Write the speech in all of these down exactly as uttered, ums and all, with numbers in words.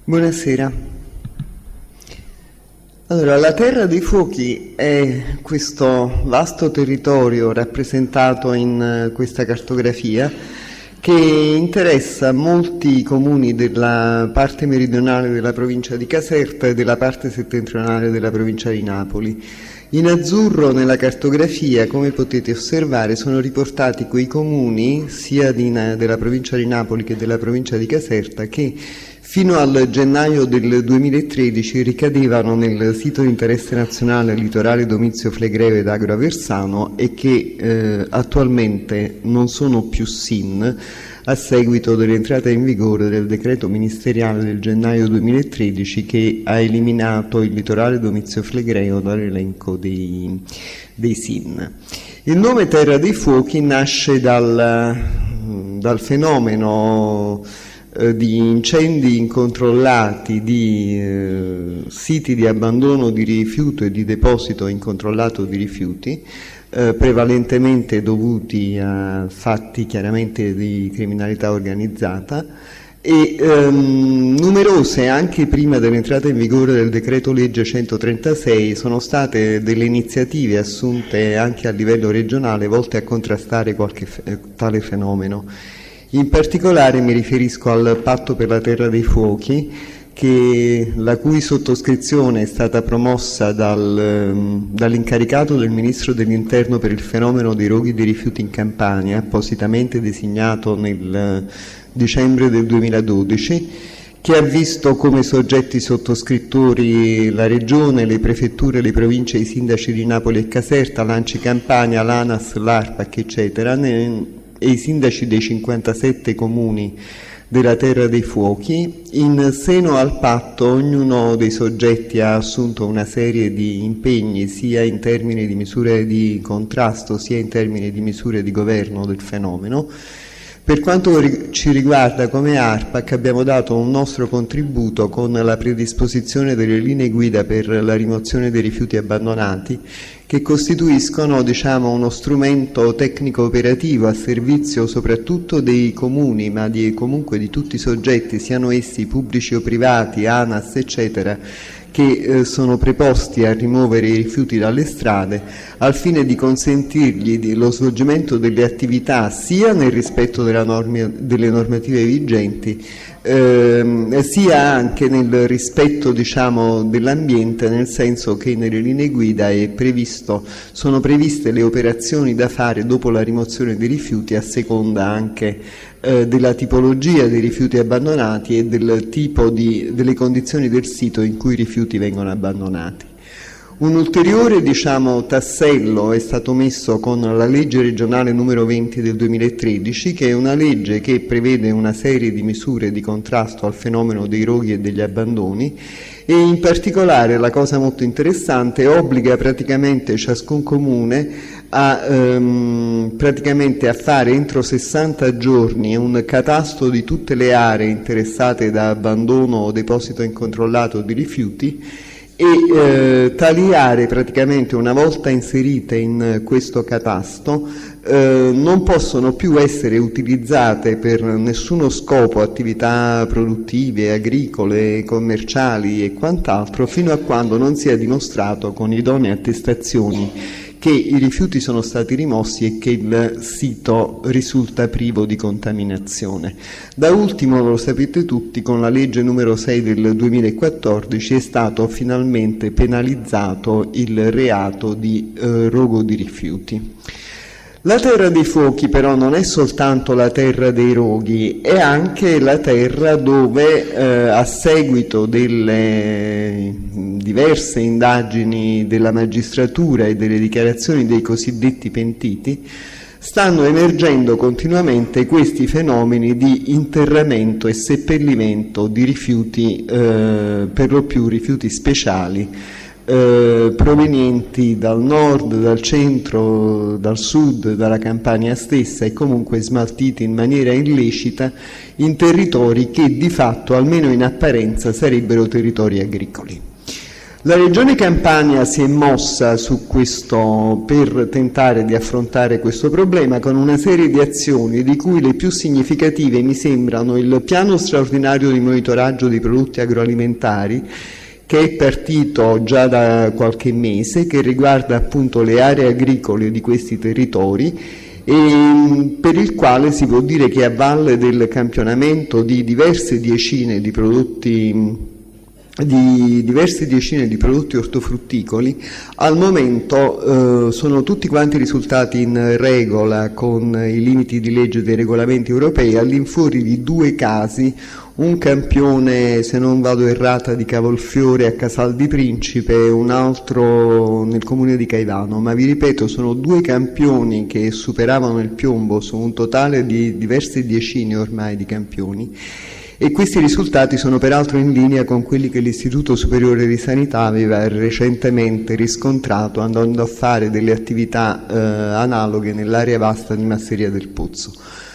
Buonasera. Allora, la Terra dei Fuochi è questo vasto territorio rappresentato in questa cartografia che interessa molti comuni della parte meridionale della provincia di Caserta e della parte settentrionale della provincia di Napoli. In azzurro nella cartografia, come potete osservare, sono riportati quei comuni sia di, della provincia di Napoli che della provincia di Caserta che fino al gennaio del duemilatredici ricadevano nel sito di interesse nazionale litorale Domizio Flegreve ed Agro Aversano e che eh, attualmente non sono più S I N a seguito dell'entrata in vigore del decreto ministeriale del gennaio duemilatredici che ha eliminato il litorale Domizio Flegreo dall'elenco dei, dei S I N. Il nome Terra dei Fuochi nasce dal, dal fenomeno di incendi incontrollati, di eh, siti di abbandono di rifiuto e di deposito incontrollato di rifiuti, eh, prevalentemente dovuti a fatti chiaramente di criminalità organizzata e ehm, numerose, anche prima dell'entrata in vigore del decreto legge centotrentasei, sono state delle iniziative assunte anche a livello regionale volte a contrastare qualche fe- tale fenomeno. In particolare mi riferisco al Patto per la Terra dei Fuochi, che, la cui sottoscrizione è stata promossa dal, dall'incaricato del Ministro dell'Interno per il fenomeno dei roghi dei rifiuti in Campania, appositamente designato nel dicembre del duemiladodici, che ha visto come soggetti sottoscrittori la Regione, le Prefetture, le Province, i sindaci di Napoli e Caserta, l'Anci Campania, l'ANAS, l'ARPAC, eccetera, ne, e i sindaci dei cinquantasette comuni della Terra dei Fuochi. In seno al patto ognuno dei soggetti ha assunto una serie di impegni sia in termini di misure di contrasto sia in termini di misure di governo del fenomeno. Per quanto ci riguarda, come ARPAC abbiamo dato un nostro contributo con la predisposizione delle linee guida per la rimozione dei rifiuti abbandonati, che costituiscono, diciamo, uno strumento tecnico operativo a servizio soprattutto dei comuni, ma di, comunque di tutti i soggetti, siano essi pubblici o privati, ANAS, eccetera, che eh, sono preposti a rimuovere i rifiuti dalle strade, al fine di consentirgli di, lo svolgimento delle attività sia nel rispetto della norme, delle normative vigenti, eh, sia anche nel rispetto, diciamo, dell'ambiente, nel senso che nelle linee guida è previsto, sono previste le operazioni da fare dopo la rimozione dei rifiuti a seconda anche eh, della tipologia dei rifiuti abbandonati e del tipo di, delle condizioni del sito in cui i rifiuti vengono abbandonati. Un ulteriore, diciamo, tassello è stato messo con la legge regionale numero venti del duemilatredici, che è una legge che prevede una serie di misure di contrasto al fenomeno dei roghi e degli abbandoni e in particolare, la cosa molto interessante, obbliga praticamente ciascun comune a, ehm, praticamente a fare entro sessanta giorni un catasto di tutte le aree interessate da abbandono o deposito incontrollato di rifiuti e eh, tali aree, praticamente una volta inserite in questo catasto, eh, non possono più essere utilizzate per nessuno scopo, attività produttive, agricole, commerciali e quant'altro, fino a quando non sia dimostrato con idonee attestazioni che i rifiuti sono stati rimossi e che il sito risulta privo di contaminazione. Da ultimo, lo sapete tutti, con la legge numero sei del duemilaquattordici è stato finalmente penalizzato il reato di eh, rogo di rifiuti. La Terra dei Fuochi però non è soltanto la terra dei roghi, è anche la terra dove eh, a seguito delle diverse indagini della magistratura e delle dichiarazioni dei cosiddetti pentiti stanno emergendo continuamente questi fenomeni di interramento e seppellimento di rifiuti, eh, per lo più rifiuti speciali, Eh, provenienti dal nord, dal centro, dal sud, dalla Campania stessa e comunque smaltiti in maniera illecita in territori che di fatto, almeno in apparenza, sarebbero territori agricoli. La Regione Campania si è mossa su questo per tentare di affrontare questo problema con una serie di azioni, di cui le più significative mi sembrano il piano straordinario di monitoraggio dei prodotti agroalimentari, che è partito già da qualche mese, che riguarda appunto le aree agricole di questi territori, e per il quale si può dire che a valle del campionamento di diverse decine di prodotti di diverse decine di prodotti ortofrutticoli, al momento eh, sono tutti quanti risultati in regola con i limiti di legge dei regolamenti europei, all'infuori di due casi, un campione, se non vado errata, di cavolfiore a Casal di Principe e un altro nel comune di Caivano, ma vi ripeto, sono due campioni che superavano il piombo su un totale di diverse decine ormai di campioni. E questi risultati sono peraltro in linea con quelli che l'Istituto Superiore di Sanità aveva recentemente riscontrato andando a fare delle attività eh, analoghe nell'area vasta di Masseria del Pozzo.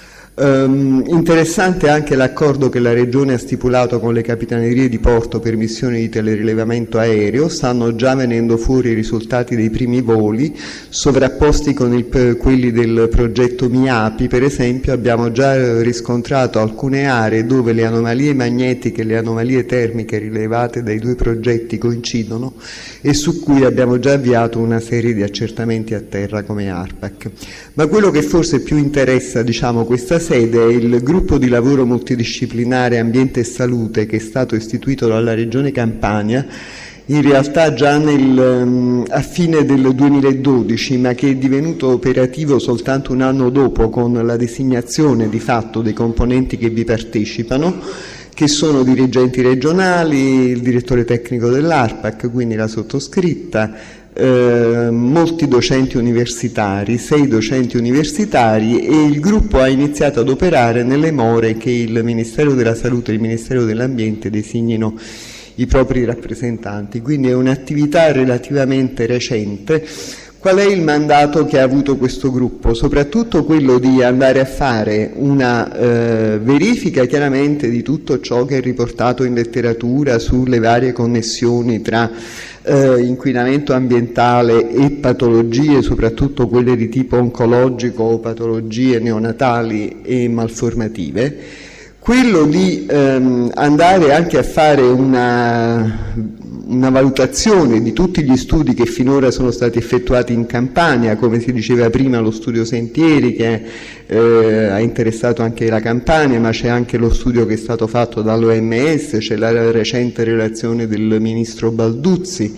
Um, interessante anche l'accordo che la Regione ha stipulato con le capitanerie di porto per missioni di telerilevamento aereo. Stanno già venendo fuori i risultati dei primi voli, sovrapposti con il, quelli del progetto MIAPI. Per esempio abbiamo già riscontrato alcune aree dove le anomalie magnetiche e le anomalie termiche rilevate dai due progetti coincidono e su cui abbiamo già avviato una serie di accertamenti a terra come ARPAC. Ma quello che forse più interessa, diciamo, questa sede è il gruppo di lavoro multidisciplinare Ambiente e Salute, che è stato istituito dalla Regione Campania in realtà già nel, a fine del duemiladodici, ma che è divenuto operativo soltanto un anno dopo con la designazione di fatto dei componenti che vi partecipano, che sono dirigenti regionali, il direttore tecnico dell'ARPAC, quindi la sottoscritta, Eh, molti docenti universitari, sei docenti universitari, e il gruppo ha iniziato ad operare nelle more che il Ministero della Salute e il Ministero dell'Ambiente designino i propri rappresentanti, quindi è un'attività relativamente recente. Qual è il mandato che ha avuto questo gruppo? Soprattutto quello di andare a fare una eh, verifica chiaramente di tutto ciò che è riportato in letteratura sulle varie connessioni tra eh, inquinamento ambientale e patologie, soprattutto quelle di tipo oncologico o patologie neonatali e malformative. Quello di ehm, andare anche a fare una, una valutazione di tutti gli studi che finora sono stati effettuati in Campania, come si diceva prima lo studio Sentieri che eh, ha interessato anche la Campania, ma c'è anche lo studio che è stato fatto dall'O M S, c'è la recente relazione del ministro Balduzzi.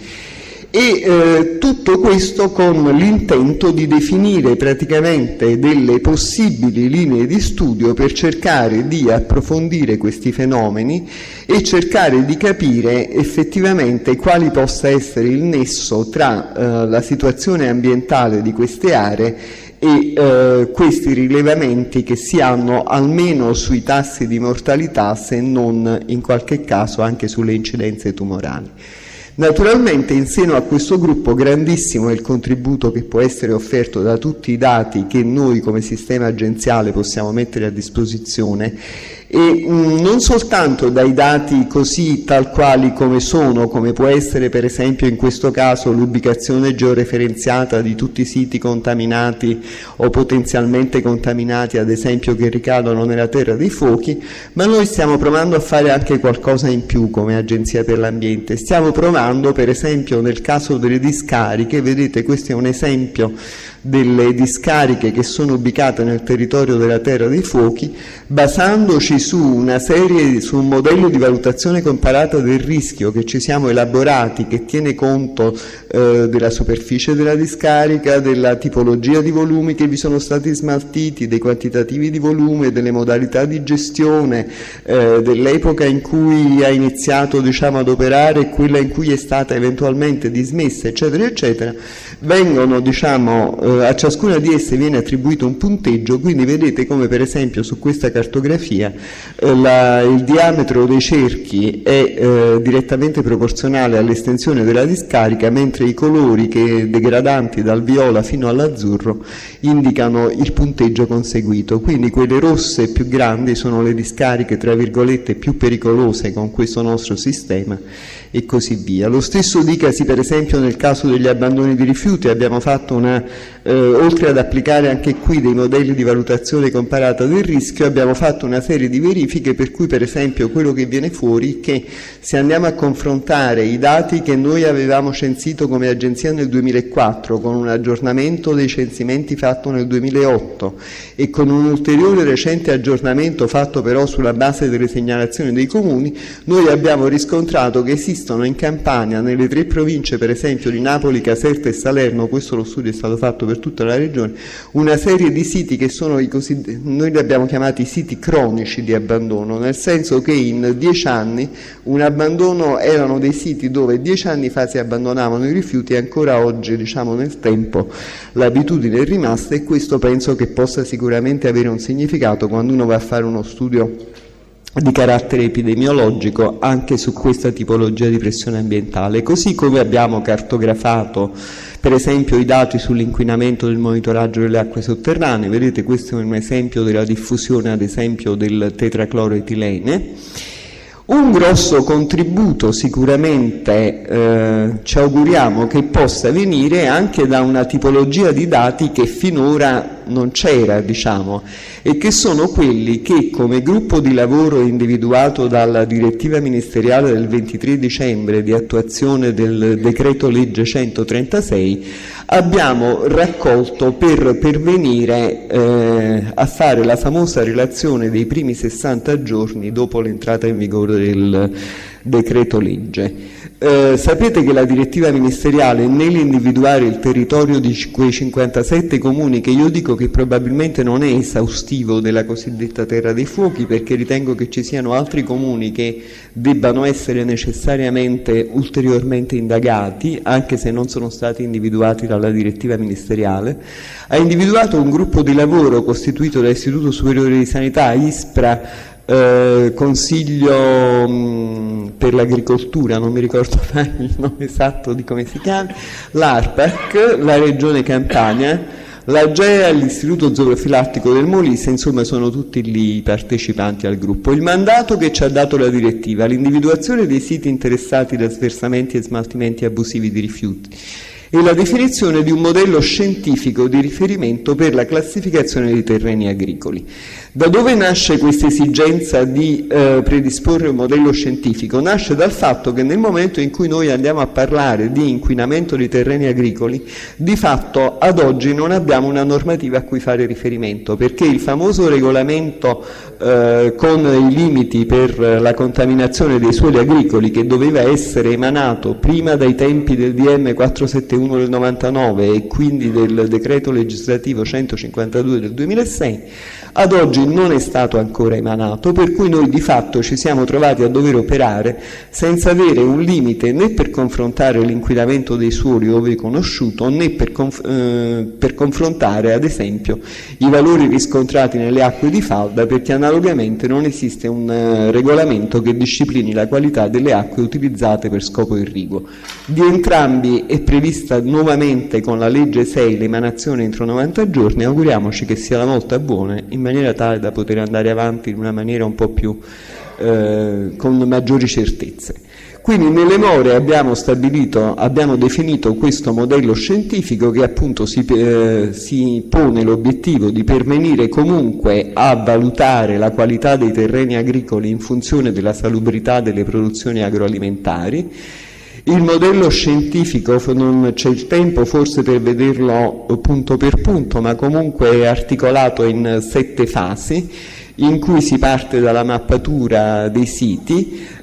E eh, tutto questo con l'intento di definire praticamente delle possibili linee di studio per cercare di approfondire questi fenomeni e cercare di capire effettivamente quali possa essere il nesso tra eh, la situazione ambientale di queste aree e eh, questi rilevamenti che si hanno almeno sui tassi di mortalità, se non in qualche caso anche sulle incidenze tumorali. Naturalmente in seno a questo gruppo grandissimo è il contributo che può essere offerto da tutti i dati che noi come sistema agenziale possiamo mettere a disposizione, e mh, non soltanto dai dati così tal quali come sono, come può essere per esempio in questo caso l'ubicazione georeferenziata di tutti i siti contaminati o potenzialmente contaminati, ad esempio, che ricadono nella terra dei fuochi, ma noi stiamo provando a fare anche qualcosa in più come Agenzia per l'Ambiente. Stiamo provando per esempio nel caso delle discariche, vedete questo è un esempio delle discariche che sono ubicate nel territorio della terra dei fuochi, basandoci su una serie, su un modello di valutazione comparata del rischio che ci siamo elaborati, che tiene conto eh, della superficie della discarica, della tipologia di volumi che vi sono stati smaltiti, dei quantitativi di volume, delle modalità di gestione, eh, dell'epoca in cui ha iniziato, diciamo, ad operare e quella in cui è stata eventualmente dismessa, eccetera, eccetera. Vengono, diciamo, eh, a ciascuna di esse viene attribuito un punteggio, quindi vedete come per esempio su questa cartografia eh, la, il diametro dei cerchi è eh, direttamente proporzionale all'estensione della discarica, mentre i colori che degradanti dal viola fino all'azzurro indicano il punteggio conseguito. Quindi quelle rosse più grandi sono le discariche tra virgolette più pericolose con questo nostro sistema e così via. Lo stesso dicasi per esempio nel caso degli abbandoni di rifiuti. Abbiamo fatto una, eh, oltre ad applicare anche qui dei modelli di valutazione comparata del rischio, abbiamo fatto una serie di verifiche per cui per esempio quello che viene fuori è che se andiamo a confrontare i dati che noi avevamo censito come agenzia nel duemilaquattro con un aggiornamento dei censimenti fatto nel duemilaotto e con un ulteriore recente aggiornamento fatto però sulla base delle segnalazioni dei comuni, noi abbiamo riscontrato che esistono in Campania, nelle tre province per esempio di Napoli, Caserta e Salerno, questo lo studio è stato fatto per tutta la regione, una serie di siti che sono i cosiddetti, noi li abbiamo chiamati siti cronici di abbandono, nel senso che in dieci anni un abbandono erano dei siti dove dieci anni fa si abbandonavano i rifiuti e ancora oggi, diciamo nel tempo, l'abitudine è rimasta, e questo penso che possa sicuramente avere un significato quando uno va a fare uno studio di carattere epidemiologico anche su questa tipologia di pressione ambientale. Così come abbiamo cartografato per esempio i dati sull'inquinamento del monitoraggio delle acque sotterranee, vedete questo è un esempio della diffusione ad esempio del tetracloroetilene. Un grosso contributo sicuramente eh, ci auguriamo che possa venire anche da una tipologia di dati che finora non c'era, diciamo, e che sono quelli che come gruppo di lavoro individuato dalla direttiva ministeriale del ventitré dicembre di attuazione del decreto legge centotrentasei abbiamo raccolto per pervenire eh, a fare la famosa relazione dei primi sessanta giorni dopo l'entrata in vigore del decreto legge. Eh, sapete che la direttiva ministeriale nell'individuare il territorio di quei cinquantasette comuni, che io dico che probabilmente non è esaustivo della cosiddetta terra dei fuochi, perché ritengo che ci siano altri comuni che debbano essere necessariamente ulteriormente indagati, anche se non sono stati individuati dalla direttiva ministeriale, ha individuato un gruppo di lavoro costituito da Istituto Superiore di Sanità, ISPRA, Eh, Consiglio mh, per l'Agricoltura, non mi ricordo mai il nome esatto di come si chiama, l'ARPAC, la Regione Campania, l'Agea e l'Istituto Zoofilattico del Molise, insomma sono tutti lì i partecipanti al gruppo. Il mandato che ci ha dato la direttiva: l'individuazione dei siti interessati da sversamenti e smaltimenti abusivi di rifiuti e la definizione di un modello scientifico di riferimento per la classificazione dei terreni agricoli. Da dove nasce questa esigenza di eh, predisporre un modello scientifico? Nasce dal fatto che nel momento in cui noi andiamo a parlare di inquinamento di terreni agricoli, di fatto ad oggi non abbiamo una normativa a cui fare riferimento, perché il famoso regolamento eh, con i limiti per la contaminazione dei suoli agricoli, che doveva essere emanato prima dai tempi del D M quattrocentosettantuno del novantanove e quindi del decreto legislativo centocinquantadue del duemilasei, ad oggi non è stato ancora emanato, per cui noi di fatto ci siamo trovati a dover operare senza avere un limite né per confrontare l'inquinamento dei suoli ove conosciuto, né per, conf- eh, per confrontare ad esempio i valori riscontrati nelle acque di falda, perché analogamente non esiste un uh, regolamento che disciplini la qualità delle acque utilizzate per scopo irriguo. Di entrambi è prevista nuovamente con la legge sei l'emanazione entro novanta giorni, auguriamoci che sia la volta buona, in maniera tale da poter andare avanti in una maniera un po' più eh, con maggiori certezze. Quindi nelle more abbiamo stabilito, abbiamo definito questo modello scientifico che appunto si, eh, si pone l'obiettivo di pervenire comunque a valutare la qualità dei terreni agricoli in funzione della salubrità delle produzioni agroalimentari. Il modello scientifico, non c'è il tempo forse per vederlo punto per punto, ma comunque è articolato in sette fasi, in cui si parte dalla mappatura dei siti,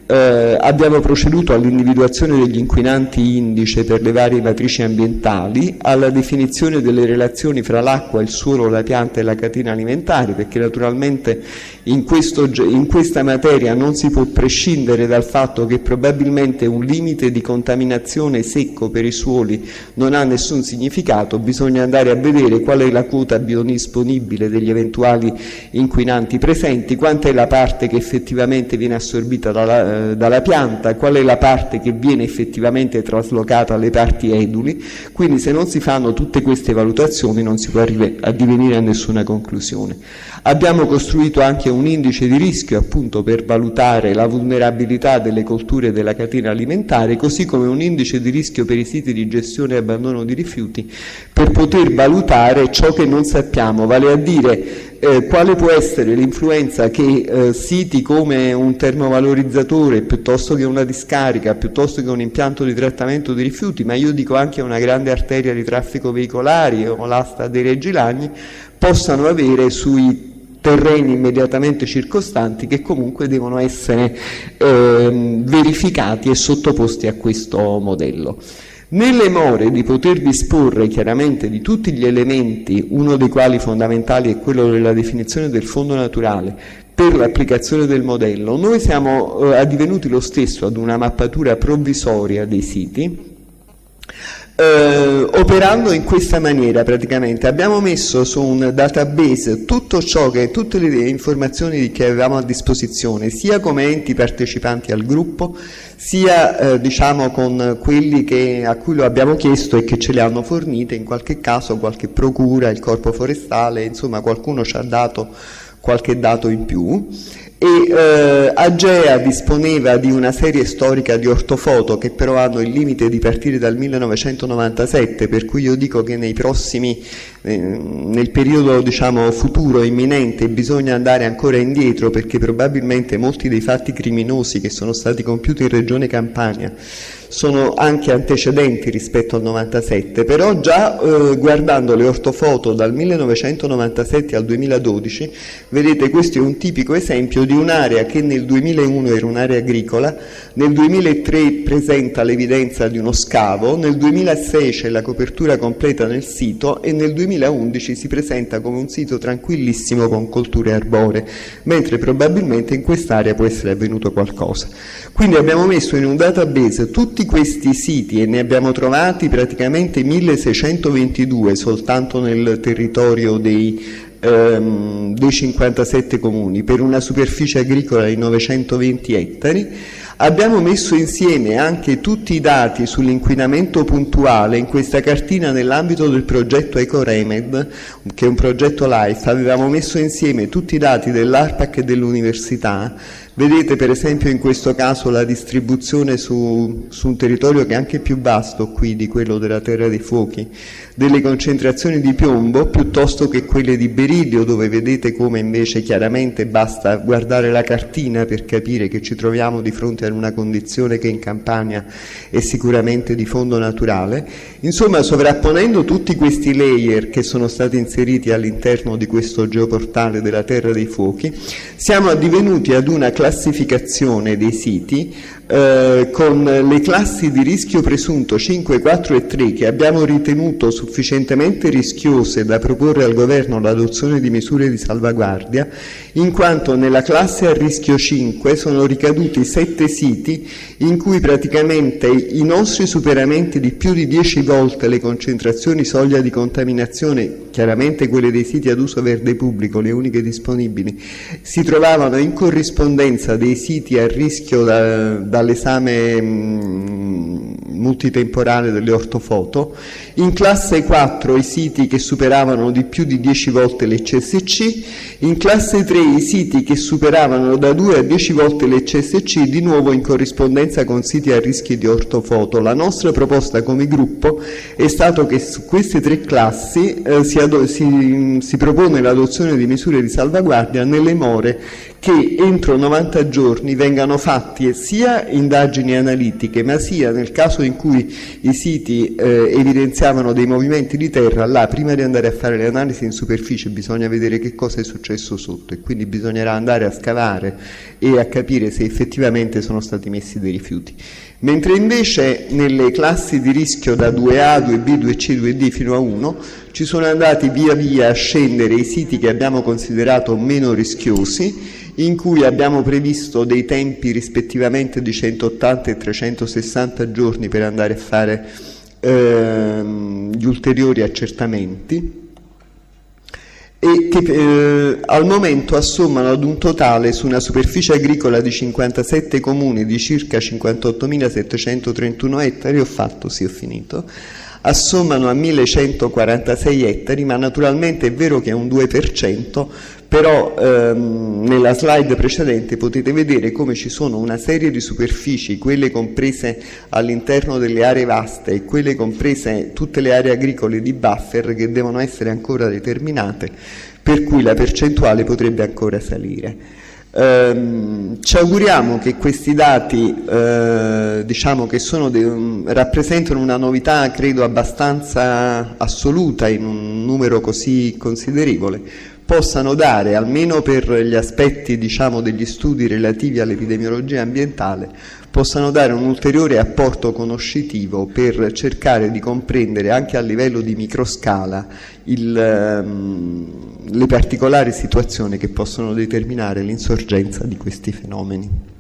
Eh, abbiamo proceduto all'individuazione degli inquinanti indice per le varie matrici ambientali, alla definizione delle relazioni fra l'acqua, il suolo, la pianta e la catena alimentare, perché naturalmente in, questo, in questa materia non si può prescindere dal fatto che probabilmente un limite di contaminazione secco per i suoli non ha nessun significato, bisogna andare a vedere qual è la quota biodisponibile degli eventuali inquinanti presenti, quanta è la parte che effettivamente viene assorbita dalla dalla pianta, qual è la parte che viene effettivamente traslocata alle parti eduli. Quindi se non si fanno tutte queste valutazioni non si può addivenire a nessuna conclusione. Abbiamo costruito anche un indice di rischio appunto per valutare la vulnerabilità delle colture della catena alimentare, così come un indice di rischio per i siti di gestione e abbandono di rifiuti, per poter valutare ciò che non sappiamo, vale a dire Eh, quale può essere l'influenza che eh, siti come un termovalorizzatore, piuttosto che una discarica, piuttosto che un impianto di trattamento di rifiuti, ma io dico anche una grande arteria di traffico veicolare o l'asta dei Reggilagni, possano avere sui terreni immediatamente circostanti, che comunque devono essere eh, verificati e sottoposti a questo modello. Nelle more di poter disporre chiaramente di tutti gli elementi, uno dei quali fondamentali è quello della definizione del fondo naturale per l'applicazione del modello, noi siamo eh, addivenuti lo stesso ad una mappatura provvisoria dei siti, Eh, operando in questa maniera. Praticamente abbiamo messo su un database tutto ciò che, tutte le informazioni che avevamo a disposizione, sia come enti partecipanti al gruppo, sia eh, diciamo con quelli che, a cui lo abbiamo chiesto e che ce le hanno fornite, in qualche caso qualche procura, il corpo forestale, insomma qualcuno ci ha dato qualche dato in più. E eh, Agea disponeva di una serie storica di ortofoto che però hanno il limite di partire dal millenovecentonovantasette, per cui io dico che nei prossimi, eh, nel periodo diciamo futuro, imminente, bisogna andare ancora indietro, perché probabilmente molti dei fatti criminosi che sono stati compiuti in Regione Campania sono anche antecedenti rispetto al novantasette, però già eh, guardando le ortofoto dal millenovecentonovantasette al duemiladodici, vedete, questo è un tipico esempio di un'area che nel duemilauno era un'area agricola, nel duemilatré presenta l'evidenza di uno scavo, nel duemilasei c'è la copertura completa nel sito e nel duemilaundici si presenta come un sito tranquillissimo con colture arboree, mentre probabilmente in quest'area può essere avvenuto qualcosa. Quindi abbiamo messo in un database tutti questi siti e ne abbiamo trovati praticamente milleseicentoventidue soltanto nel territorio dei, ehm, dei cinquantasette comuni, per una superficie agricola di novecentoventi ettari. Abbiamo messo insieme anche tutti i dati sull'inquinamento puntuale in questa cartina nell'ambito del progetto EcoRemed, che è un progetto LIFE. Avevamo messo insieme tutti i dati dell'ARPAC e dell'università. Vedete per esempio in questo caso la distribuzione su, su un territorio che è anche più vasto qui di quello della Terra dei Fuochi, delle concentrazioni di piombo piuttosto che quelle di beridio, dove vedete come invece chiaramente basta guardare la cartina per capire che ci troviamo di fronte a una condizione che in Campania è sicuramente di fondo naturale. Insomma, sovrapponendo tutti questi layer che sono stati inseriti all'interno di questo geoportale della Terra dei Fuochi, siamo addivenuti ad una classificazione dei siti eh, con le classi di rischio presunto cinque, quattro e tre, che abbiamo ritenuto sufficientemente rischiose da proporre al governo l'adozione di misure di salvaguardia, in quanto nella classe a rischio cinque sono ricaduti sette siti in cui praticamente i nostri superamenti di più di dieci volte le concentrazioni soglia di contaminazione, chiaramente quelle dei siti ad uso verde pubblico, le uniche disponibili, si trovavano in corrispondenza dei siti a rischio da, dall'esame mh, multitemporale delle ortofoto. In classe quattro i siti che superavano di più di dieci volte l'C S C, in classe tre i siti che superavano da due a dieci volte l'C S C, di nuovo in corrispondenza con siti a rischio di ortofoto. La nostra proposta come gruppo è stato che su queste tre classi eh, si, si, si propone l'adozione di misure di salvaguardia nelle more che entro novanta novanta giorni vengano fatti sia indagini analitiche, ma sia nel caso in cui i siti eh, evidenziavano dei movimenti di terra, là prima di andare a fare le analisi in superficie bisogna vedere che cosa è successo sotto, e quindi bisognerà andare a scavare e a capire se effettivamente sono stati messi dei rifiuti. Mentre invece nelle classi di rischio da due A, due B, due C, due D fino a uno ci sono andati via via a scendere i siti che abbiamo considerato meno rischiosi, in cui abbiamo previsto dei tempi rispettivamente di centottanta e trecentosessanta giorni per andare a fare ehm, gli ulteriori accertamenti, e che eh, al momento assommano ad un totale su una superficie agricola di cinquantasette comuni di circa cinquantottomilasettecentotrentuno ettari, ho fatto, sì ho finito, assommano a millecentoquarantasei ettari, ma naturalmente è vero che è un due per cento, però ehm, nella slide precedente potete vedere come ci sono una serie di superfici, quelle comprese all'interno delle aree vaste e quelle comprese tutte le aree agricole di buffer, che devono essere ancora determinate, per cui la percentuale potrebbe ancora salire. Um, ci auguriamo che questi dati uh, diciamo che sono de, um, rappresentano una novità credo abbastanza assoluta in un numero così considerevole, possano dare, almeno per gli aspetti diciamo degli studi relativi all'epidemiologia ambientale, possano dare un ulteriore apporto conoscitivo per cercare di comprendere anche a livello di microscala il, um, le particolari situazioni che possono determinare l'insorgenza di questi fenomeni.